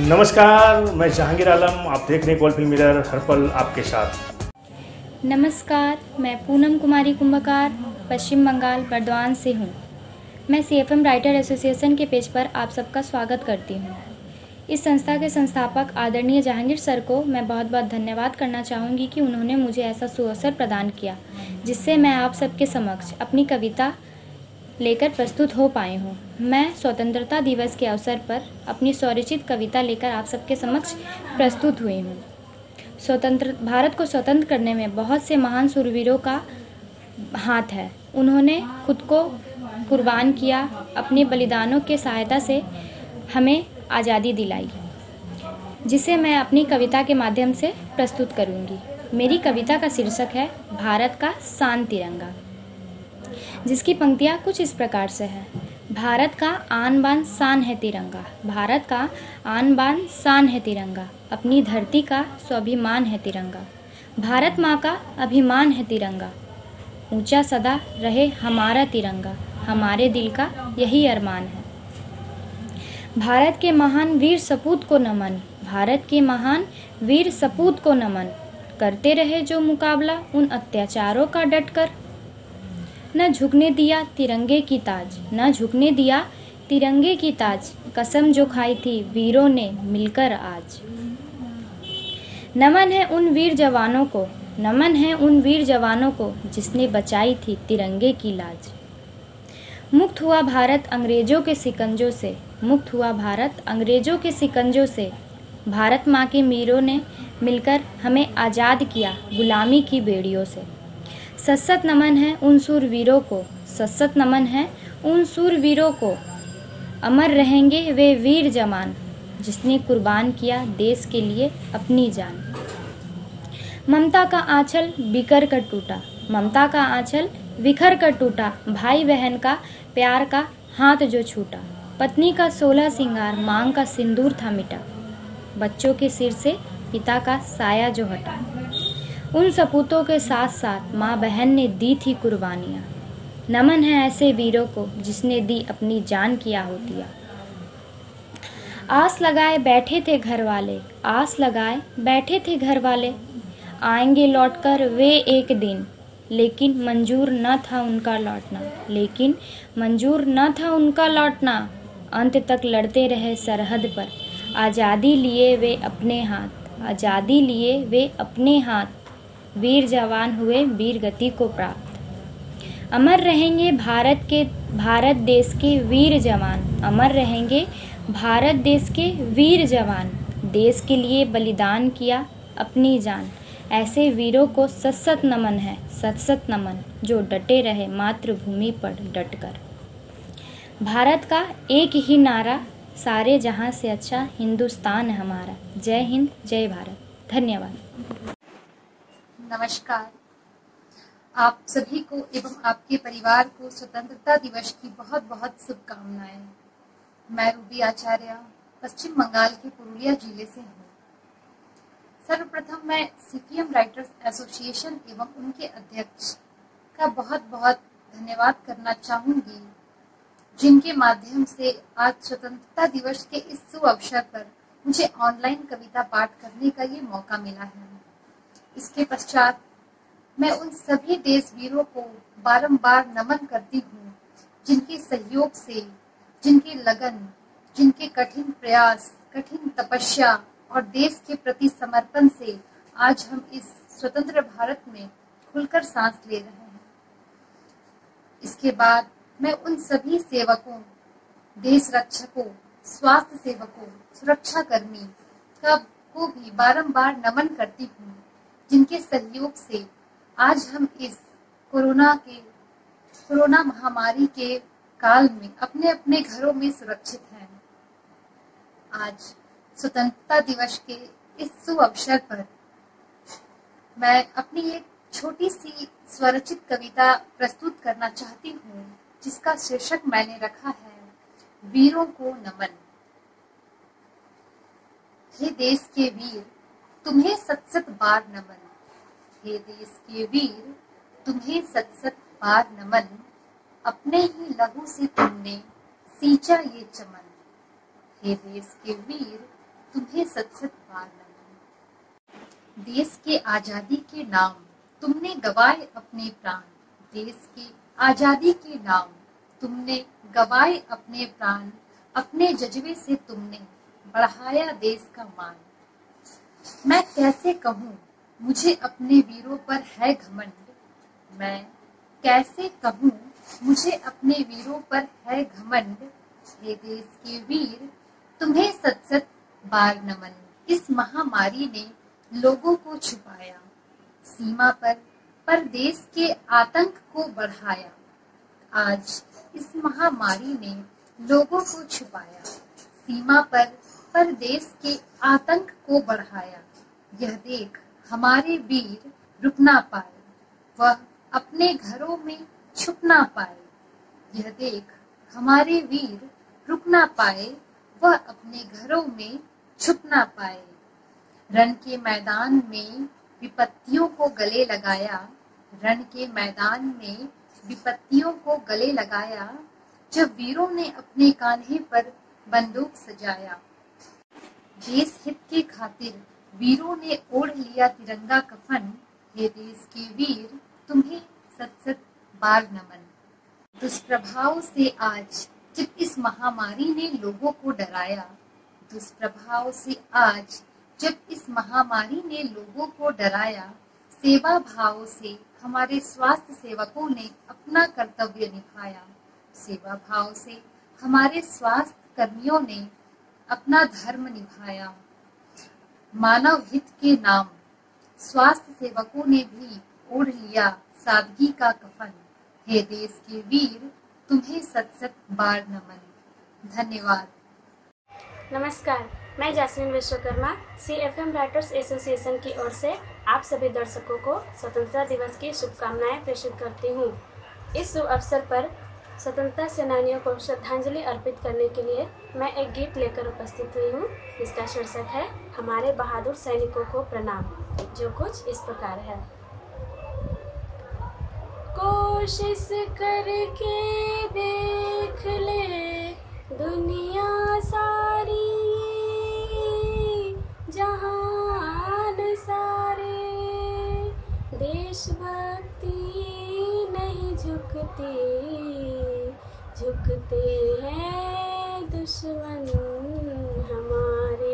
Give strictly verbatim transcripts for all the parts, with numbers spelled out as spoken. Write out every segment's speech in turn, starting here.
नमस्कार, मैं जहांगीर आलम। आप देख रहे हैं कॉल मिरर, हर पल आपके साथ। नमस्कार, मैं पूनम कुमारी कुंभकार पश्चिम बंगाल बर्दवान से हूँ। मैं C F M writer association के पेज पर आप सबका स्वागत करती हूँ। इस संस्था के संस्थापक आदरणीय जहांगीर सर को मैं बहुत बहुत धन्यवाद करना चाहूँगी कि उन्होंने मुझे ऐसा सुअवसर प्रदान किया जिससे मैं आप सबके समक्ष अपनी कविता लेकर प्रस्तुत हो पाई हूँ। मैं स्वतंत्रता दिवस के अवसर पर अपनी स्वरचित कविता लेकर आप सबके समक्ष प्रस्तुत हुई हूँ। स्वतंत्र भारत को स्वतंत्र करने में बहुत से महान शूरवीरों का हाथ है। उन्होंने खुद को कुर्बान किया, अपने बलिदानों के सहायता से हमें आज़ादी दिलाई, जिसे मैं अपनी कविता के माध्यम से प्रस्तुत करूँगी। मेरी कविता का शीर्षक है भारत का शान तिरंगा, जिसकी पंक्तियाँ कुछ इस प्रकार से है। भारत का आन बान शान है तिरंगा, भारत का आन बान शान है तिरंगा, अपनी धरती का स्वाभिमान है तिरंगा, भारत माँ का अभिमान है तिरंगा, ऊंचा सदा रहे हमारा तिरंगा, हमारे दिल का यही अरमान है। भारत के महान वीर सपूत को नमन, भारत के महान वीर सपूत को नमन, करते रहे जो मुकाबला उन अत्याचारों का डटकर, न झुकने दिया तिरंगे की ताज, न झुकने दिया तिरंगे की ताज, कसम जो खाई थी वीरों ने मिलकर आज। नमन है उन वीर जवानों को, नमन है उन वीर जवानों को, जिसने बचाई थी तिरंगे की लाज। मुक्त हुआ भारत अंग्रेजों के सिकंजों से, मुक्त हुआ भारत अंग्रेजों के सिकंजों से, भारत माँ के वीरों ने मिलकर हमें आज़ाद किया गुलामी की बेड़ियों से। सशक्त नमन है उन शूरवीरों को, सशक्त नमन है उन शूरवीरों को, अमर रहेंगे वे वीर जवान, जिसने कुर्बान किया देश के लिए अपनी जान। ममता का आंचल बिखर कर टूटा, ममता का आंचल बिखर कर टूटा, भाई बहन का प्यार का हाथ जो छूटा, पत्नी का सोलह सिंगार मांग का सिंदूर था मिटा, बच्चों के सिर से पिता का साया जो हटा। उन सपूतों के साथ साथ माँ बहन ने दी थी कुर्बानियाँ। नमन है ऐसे वीरों को जिसने दी अपनी जान की आहुतियाँ। आस लगाए बैठे थे घर वाले, आस लगाए बैठे थे घर वाले, आएंगे लौटकर वे एक दिन, लेकिन मंजूर न था उनका लौटना, लेकिन मंजूर न था उनका लौटना। अंत तक लड़ते रहे सरहद पर, आज़ादी लिए वे अपने हाथ, आज़ादी लिए वे अपने हाथ, वीर जवान हुए वीर गति को प्राप्त। अमर रहेंगे भारत के भारत देश के वीर जवान, अमर रहेंगे भारत देश के वीर जवान, देश के लिए बलिदान किया अपनी जान। ऐसे वीरों को सशक्त नमन है, सशक्त नमन, जो डटे रहे मातृभूमि पर डटकर। भारत का एक ही नारा, सारे जहां से अच्छा हिंदुस्तान है हमारा। जय हिंद, जय भारत। धन्यवाद। नमस्कार, आप सभी को एवं आपके परिवार को स्वतंत्रता दिवस की बहुत बहुत शुभकामनाएं। मैं रूबी आचार्य पश्चिम बंगाल के पुरुलिया जिले से हूँ। सर्वप्रथम मैं C P M writers association एवं उनके अध्यक्ष का बहुत बहुत धन्यवाद करना चाहूंगी, जिनके माध्यम से आज स्वतंत्रता दिवस के इस शुभ अवसर पर मुझे ऑनलाइन कविता पाठ करने का ये मौका मिला है। इसके पश्चात मैं उन सभी देशवीरों को बारंबार नमन करती हूँ, जिनके सहयोग से, जिनके लगन, जिनके कठिन प्रयास, कठिन तपस्या और देश के प्रति समर्पण से आज हम इस स्वतंत्र भारत में खुलकर सांस ले रहे हैं। इसके बाद मैं उन सभी सेवकों, देश रक्षकों, स्वास्थ्य सेवकों, सुरक्षा कर्मी का को भी बारंबार नमन करती हूँ, जिनके सहयोग से आज हम इस कोरोना के कोरोना महामारी के काल में अपने अपने घरों में सुरक्षित हैं। आज स्वतंत्रता दिवस के इस शुभ अवसर पर मैं अपनी एक छोटी सी स्वरचित कविता प्रस्तुत करना चाहती हूँ, जिसका शीर्षक मैंने रखा है वीरों को नमन। हे देश के वीर, तुम्हें सत सत बार नमन, हे देश के वीर, तुम्हें सत सत बार नमन, अपने ही लहू से तुमने सींचा ये चमन। हे देश के वीर, तुम्हें सत सत बार नमन। देश के आजादी के नाम तुमने गवाए अपने प्राण, देश के आजादी के नाम तुमने गवाए अपने प्राण, अपने जज्बे से तुमने बढ़ाया देश का मान। मैं कैसे कहूँ मुझे अपने वीरों पर है घमंड, मैं कैसे कहूँ मुझे अपने वीरों पर है घमंड। हे देश के वीर तुम्हें सत सत बार नमन। इस महामारी ने लोगों को छुपाया, सीमा पर पर देश के आतंक को बढ़ाया। आज इस महामारी ने लोगों को छुपाया, सीमा पर पर देश के आतंक को बढ़ाया। यह देख हमारे वीर रुक ना पाए, वह अपने घरों में छुप ना पाए। यह देख हमारे वीर रुक ना पाए, वह अपने घरों में छुप ना पाए। रण के मैदान में विपत्तियों को गले लगाया, रण के मैदान में विपत्तियों को गले लगाया। जब वीरों ने अपने कान्हे पर बंदूक सजाया, देश हित के खातिर वीरों ने ओढ़ लिया तिरंगा कफन। हे देश के वीर तुम्हें सत सत बार नमन। दुष्प्रभाव से आज जब इस महामारी ने लोगों को डराया, दुष्प्रभाव से आज जब इस महामारी ने लोगों को डराया, सेवा भाव से हमारे स्वास्थ्य सेवकों ने अपना कर्तव्य निभाया। सेवा भाव से हमारे स्वास्थ्य कर्मियों ने अपना धर्म निभाया। मानव हित के नाम स्वास्थ्य सेवकों ने भी ओढ़ लिया सादगी का कफन। हे देश के वीर तुम्हें सत सत बार नमन। धन्यवाद। नमस्कार, मैं Jasmine Vishwakarma C F M writers association की ओर से आप सभी दर्शकों को स्वतंत्रता दिवस की शुभकामनाएं प्रेषित करती हूँ। इस शुभ अवसर पर स्वतंत्रता सेनानियों को श्रद्धांजलि अर्पित करने के लिए मैं एक गीत लेकर उपस्थित हुई हूँ, जिसका शीर्षक है हमारे बहादुर सैनिकों को प्रणाम, जो कुछ इस प्रकार है। कोशिश करके देख ले दुनिया सारी, जहान सारे देशभक्ति नहीं झुकती, झुकते हैं दुश्मन हमारे।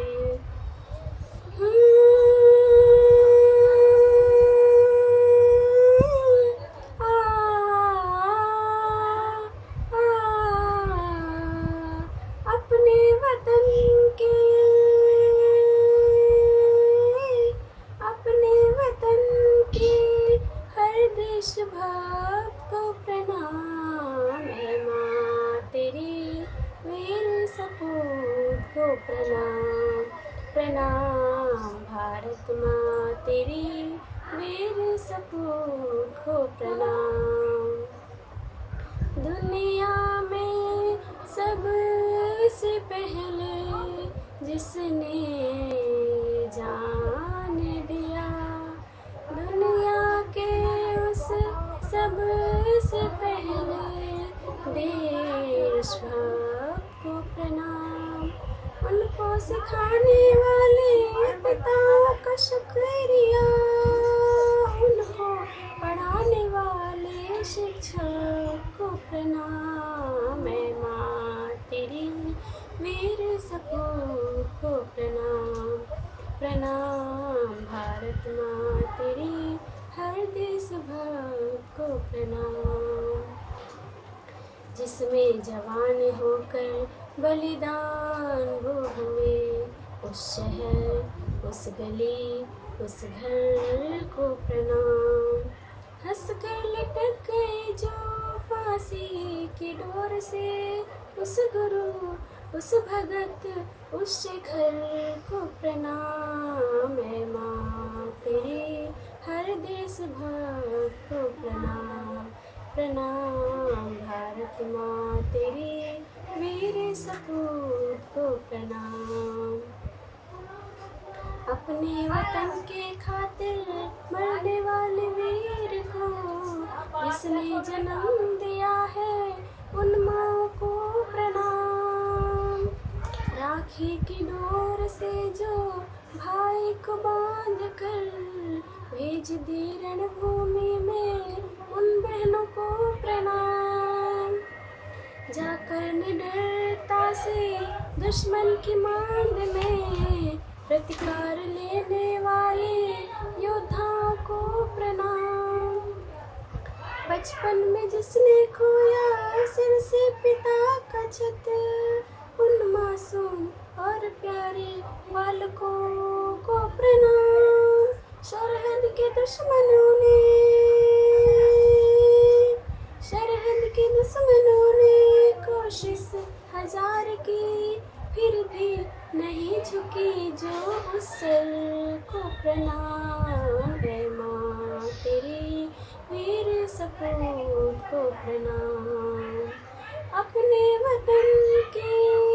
देशभक्त को प्रणाम है माँ तेरी, वीर सपूत को प्रणाम, प्रणाम भारत माँ तेरी, वीर सपूत को प्रणाम। दुनिया में सबसे पहले जिसने जान दिया, दुनिया के उस सबसे पहले देशभक्त को प्रणाम। उनको सिखाने वाले पिताओं का शुक्रिया, उनको पढ़ाने वाले शिक्षक को प्रणाम है माँ तेरी, वीर सपूत को प्रणाम, प्रणाम भारत माँ तेरी, हर देशभक्त को प्रणाम। जिसमें जवान होकर बलिदान वो हुए, उस शहर उस गली उस घर को प्रणाम। हंस कर लटक गए जो फांसी की डोर से, उस गुरु उस भगत उस शिखर को प्रणाम है माँ तेरी, हर देशभक्त को प्रणाम, प्रणाम भारत माँ तेरी, वीर सपूत को प्रणाम। अपने वतन के खातिर मरने वाले वीर को जिसने जन्म दिया है, उन माँ को प्रणाम। राख राखी की डोर से जो भाई को बांध कर भेज दी रणभूमि में उन बहनों को प्रणाम। जाकर निडरता से दुश्मन की मांग में प्रतिकार लेने वाले योद्धाओं को प्रणाम। बचपन में जिसने खोया सिर से पिता का छत, उन मासूम और प्यारे बालकों को प्रणाम। सरहद के दुश्मनों ने सरहद के दुश्मनों ने कोशिश हजार की, फिर भी नहीं झुकी जो उस सर को प्रणाम। है माँ तेरी वीर सपूत को प्रणाम। अपने वतन के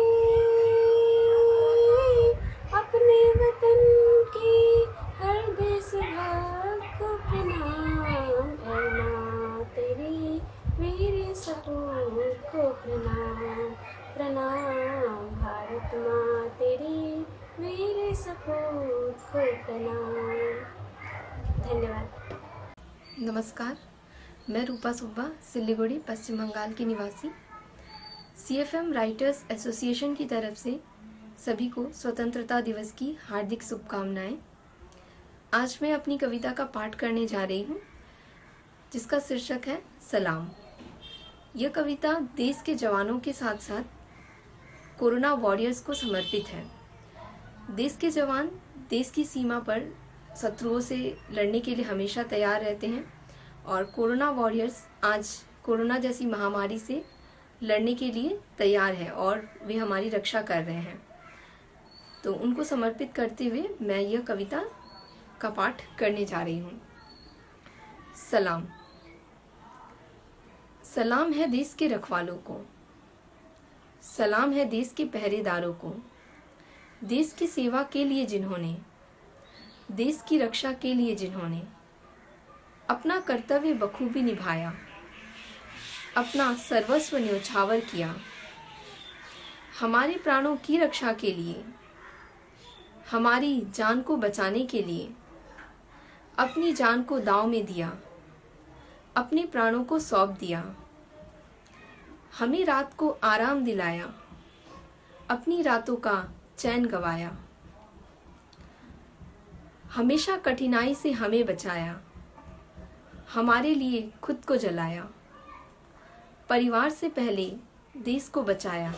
अपने वतन के हर देशभक्त को प्रणाम। है माँ तेरी वीर सपूत को प्रणाम। प्रणाम भारत माँ तेरी वीर सपूत को प्रणाम। धन्यवाद। नमस्कार, मैं रूपा सुब्बा, सिल्लीगुड़ी, पश्चिम बंगाल की निवासी। C F M writers association की तरफ से सभी को स्वतंत्रता दिवस की हार्दिक शुभकामनाएं। आज मैं अपनी कविता का पाठ करने जा रही हूँ, जिसका शीर्षक है सलाम। यह कविता देश के जवानों के साथ साथ कोरोना वॉरियर्स को समर्पित है। देश के जवान देश की सीमा पर शत्रुओं से लड़ने के लिए हमेशा तैयार रहते हैं और कोरोना वॉरियर्स आज कोरोना जैसी महामारी से लड़ने के लिए तैयार है और वे हमारी रक्षा कर रहे हैं। तो उनको समर्पित करते हुए मैं यह कविता का पाठ करने जा रही हूँ। सलाम। सलाम है देश के रखवालों को, सलाम है देश के पहरेदारों को, देश की सेवा के लिए जिन्होंने, देश की रक्षा के लिए जिन्होंने अपना कर्तव्य बखूबी निभाया, अपना सर्वस्व न्योछावर किया। हमारे प्राणों की रक्षा के लिए, हमारी जान को बचाने के लिए अपनी जान को दांव में दिया, अपने प्राणों को सौंप दिया। हमें रात को आराम दिलाया, अपनी रातों का चैन गवाया। हमेशा कठिनाई से हमें बचाया, हमारे लिए खुद को जलाया। परिवार से पहले देश को बचाया,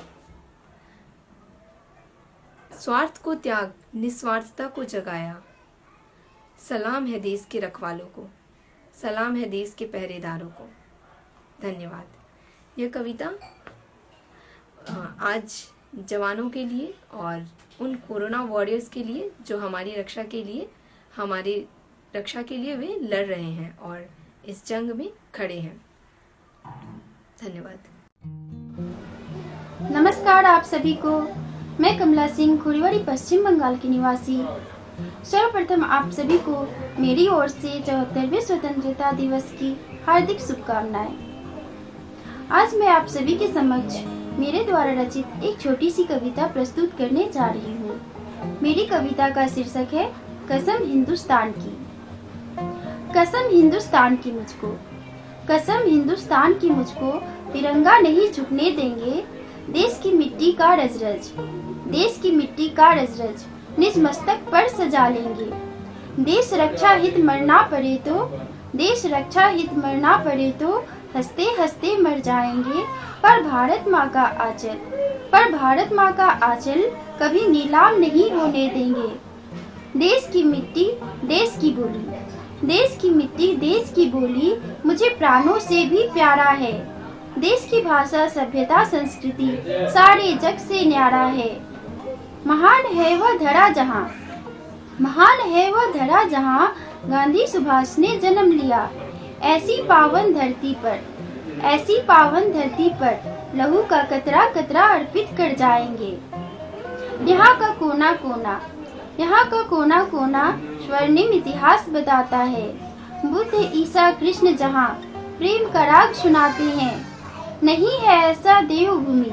स्वार्थ को त्याग निस्वार्थता को जगाया। सलाम है देश के रखवालों को, सलाम है देश के पहरेदारों को। धन्यवाद। यह कविता आज जवानों के लिए और उन कोरोना वॉरियर्स के लिए जो हमारी रक्षा के लिए हमारी रक्षा के लिए वे लड़ रहे हैं और इस जंग में खड़े हैं। धन्यवाद। नमस्कार आप सभी को। मैं कमला सिंह, खुरीवाड़ी, पश्चिम बंगाल की निवासी। सर्वप्रथम आप सभी को मेरी ओर से चौहत्तरवें स्वतंत्रता दिवस की हार्दिक शुभकामनाएं। आज मैं आप सभी के समक्ष मेरे द्वारा रचित एक छोटी सी कविता प्रस्तुत करने जा रही हूँ। मेरी कविता का शीर्षक है कसम हिंदुस्तान की। कसम हिंदुस्तान की मुझको, कसम हिंदुस्तान की मुझको, तिरंगा नहीं झुकने देंगे। देश की मिट्टी का रज रज, देश की मिट्टी का रज रज निज मस्तक पर सजा लेंगे। देश रक्षा हित मरना पड़े तो, देश रक्षा हित मरना पड़े तो हंसते हंसते मर जाएंगे। पर भारत माँ का आंचल, पर भारत माँ का आंचल कभी नीलाम नहीं होने देंगे। देश की मिट्टी, देश की बोली, देश की मिट्टी, देश की बोली मुझे प्राणों से भी प्यारा है। देश की भाषा, सभ्यता, संस्कृति सारे जग से न्यारा है। महान है वह धरा जहाँ, महान है वह धरा जहाँ गांधी सुभाष ने जन्म लिया। ऐसी पावन धरती पर, ऐसी पावन धरती पर लहू का कतरा कतरा अर्पित कर जाएंगे। यहाँ का कोना कोना, यहाँ का कोना कोना स्वर्णिम इतिहास बताता है। बुद्ध, ईसा, कृष्ण जहाँ प्रेम का राग सुनाते हैं। नहीं है ऐसा देवभूमि,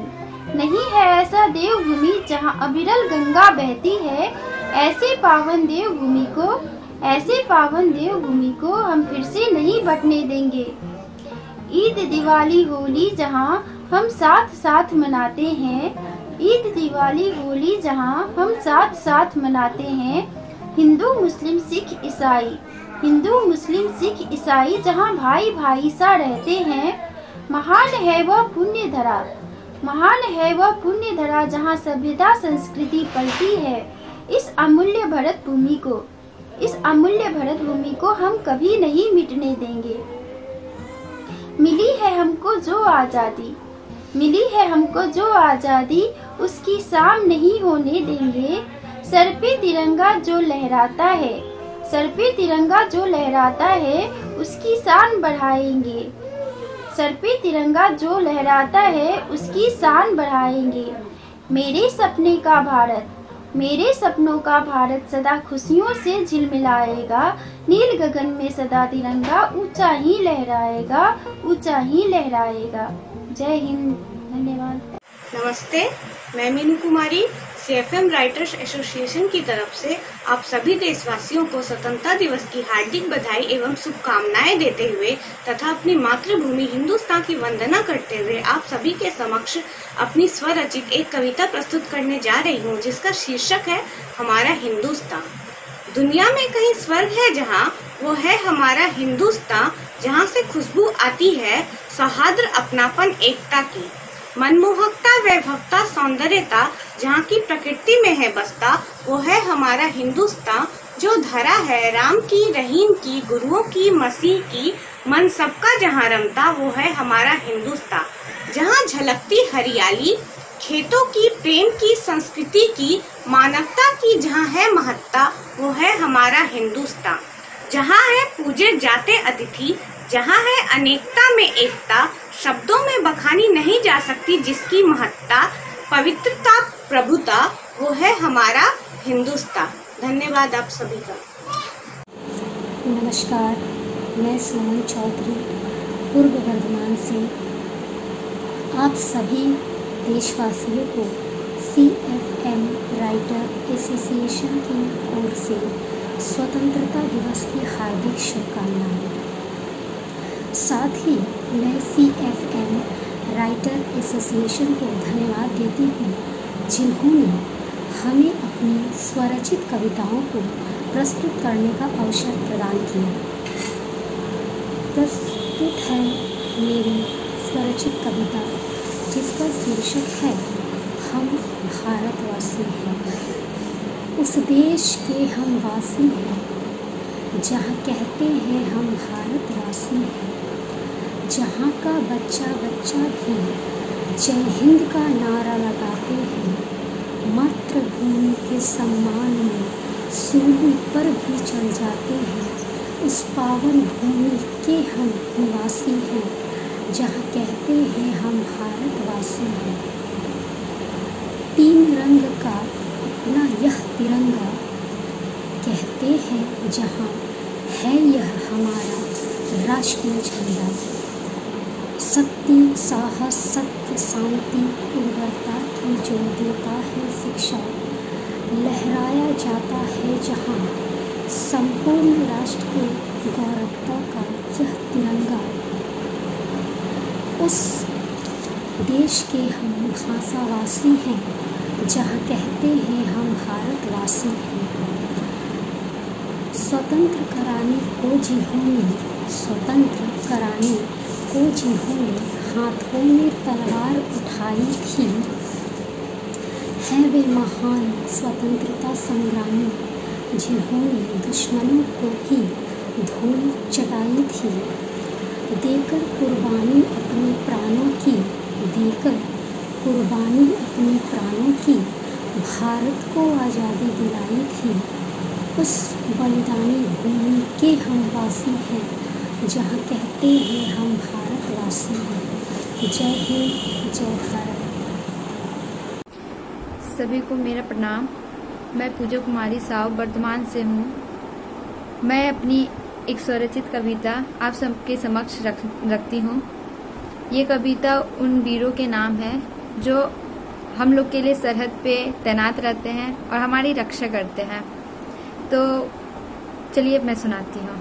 नहीं है ऐसा देवभूमि जहाँ अविरल गंगा बहती है। ऐसे पावन देवभूमि को ऐसे पावन देवभूमि को हम फिर से नहीं बटने देंगे। ईद दिवाली होली जहाँ हम साथ साथ मनाते हैं। ईद दिवाली होली जहाँ हम साथ साथ मनाते हैं। हिंदू मुस्लिम सिख ईसाई हिंदू मुस्लिम सिख ईसाई जहाँ भाई भाई सा रहते हैं। महान है वह पुण्य धरा महान है वह पुण्य धरा जहाँ सभ्यता संस्कृति पलती है। इस अमूल्य भरत भूमि को इस अमूल्य भरत भूमि को हम कभी नहीं मिटने देंगे। मिली है हमको जो आजादी मिली है हमको जो आजादी उसकी शाम नहीं होने देंगे। सर पे तिरंगा जो लहराता है सर पे तिरंगा जो लहराता है उसकी शान बढ़ाएंगे। सर पे तिरंगा जो लहराता है उसकी शान बढ़ाएंगे। मेरे सपने का भारत मेरे सपनों का भारत सदा खुशियों से झिलमिलाएगा। नील गगन में सदा तिरंगा ऊंचा ही लहराएगा ऊंचा ही लहराएगा। जय हिंद, धन्यवाद। नमस्ते, मैं Meenu Kumari CFM writers association की तरफ से आप सभी देशवासियों को स्वतंत्रता दिवस की हार्दिक बधाई एवं शुभकामनाएं देते हुए तथा अपनी मातृभूमि हिंदुस्तान की वंदना करते हुए आप सभी के समक्ष अपनी स्वरचित एक कविता प्रस्तुत करने जा रही हूँ, जिसका शीर्षक है हमारा हिंदुस्तान। दुनिया में कहीं स्वर्ग है जहाँ, वो है हमारा हिंदुस्तान, जहाँ से खुशबू आती है सौहार्द अपनापन एकता की। मनमोहकता वैभवता सौंदर्यता जहाँ की प्रकृति में है बसता, वो है हमारा हिंदुस्तान। जो धरा है राम की रहीम की गुरुओं की मसीह की, मन सबका जहाँ रमता, वो है हमारा हिंदुस्तान। जहाँ झलकती हरियाली खेतों की प्रेम की संस्कृति की मानवता की जहाँ है महत्ता, वो है हमारा हिंदुस्तान। जहाँ है पूजे जाते अतिथि जहाँ है अनेकता में एकता, शब्दों में बखानी नहीं जा सकती जिसकी महत्ता, पवित्रता प्रभुता, वो है हमारा हिंदुस्तान। धन्यवाद आप सभी का। नमस्कार, मैं सुमन चौधरी पूर्व वर्धमान से आप सभी देशवासियों को C F M writer association की ओर से स्वतंत्रता दिवस की हार्दिक शुभकामनाएं। साथ ही मैं C F M writer association को धन्यवाद देती हूँ, जिन्होंने हमें अपनी स्वरचित कविताओं को प्रस्तुत करने का अवसर प्रदान किया। प्रस्तुत है मेरी स्वरचित कविता, जिसका शीर्षक है हम भारतवासी हैं। उस देश के हम वासी हैं जहाँ कहते हैं हम भारतवासी हैं, जहाँ का बच्चा बच्चा भी जय हिंद का नारा लगाते हैं। मातृभूमि के सम्मान में सूली पर भी चढ़ जाते हैं। उस पावन भूमि के हम निवासी हैं, जहाँ कहते हैं हम भारतवासी हैं। तीन रंग का अपना यह तिरंगा, कहते हैं जहाँ है यह हमारा राष्ट्रीय झंडा। शक्ति साहस सत्य शांति उर्वरता की जो देता है शिक्षा, लहराया जाता है जहाँ संपूर्ण राष्ट्र के गौरवता का यह तिरंगा। उस देश के हम भाषावासी हैं, जहाँ कहते हैं हम भारतवासी हैं। स्वतंत्र कराने को जिन्होंने स्वतंत्र कराने को जिन्होंने हाथों में तलवार उठाई थी, हैं वे महान स्वतंत्रता संग्रामी, जिन्होंने दुश्मनों को ही धूल चटाई थी। देकर कुर्बानी अपने प्राणों की देकर कुर्बानी अपने प्राणों की भारत को आज़ादी दिलाई थी। उस बलिदानी भूमि के हम वासी हैं, जहाँ कहते हैं हम भारतवासी हैं। जय हिंद, जय भारत। सभी को मेरा प्रणाम। मैं पूजा कुमारी साव वर्धमान से हूँ। मैं अपनी एक स्वरचित कविता आप सबके समक्ष रख रखती हूँ। ये कविता उन वीरों के नाम है जो हम लोग के लिए सरहद पे तैनात रहते हैं और हमारी रक्षा करते हैं। तो चलिए मैं सुनाती हूँ।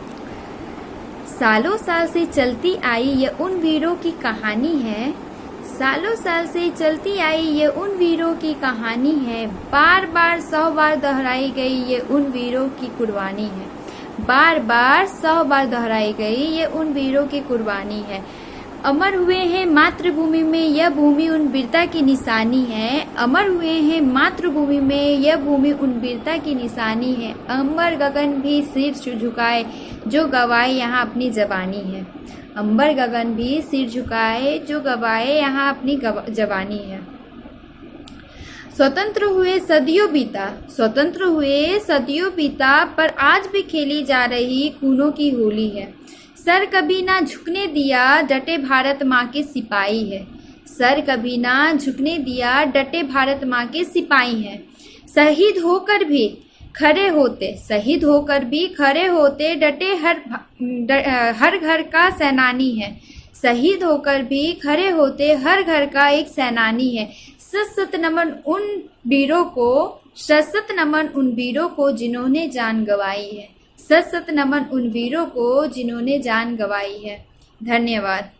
सालों साल से चलती आई ये उन वीरों की कहानी है, सालों साल से चलती आई ये उन वीरों की कहानी है, बार बार सौ बार दोहराई गई ये उन वीरों की कुर्बानी है, बार बार सौ बार दोहराई गई ये उन वीरों की कुर्बानी है। अमर हुए हैं मातृभूमि में यह भूमि उन वीरता की निशानी है, अमर हुए हैं मातृभूमि में यह भूमि उन वीरता की निशानी है, अमर गगन भी सिर झुकाए जो गवाए यहाँ अपनी जवानी है, अंबर गगन भी सिर झुकाए जो गवाए यहाँ अपनी जवानी है। स्वतंत्र हुए सदियों बीता, स्वतंत्र हुए सदियों बीता, पर आज भी खेली जा रही खूनों की होली है। सर कभी ना झुकने दिया डटे भारत माँ के सिपाही है, सर कभी ना झुकने दिया डटे भारत माँ के सिपाही हैं। शहीद होकर भी खड़े होते, शहीद होकर भी खड़े होते डटे हर हर घर का सेनानी है, शहीद होकर भी खड़े होते हर घर का एक सेनानी है। सत सत नमन उन वीरों को, सत सत नमन उन वीरों को जिन्होंने जान गंवाई है, सत सत नमन उन वीरों को जिन्होंने जान गंवाई है। धन्यवाद।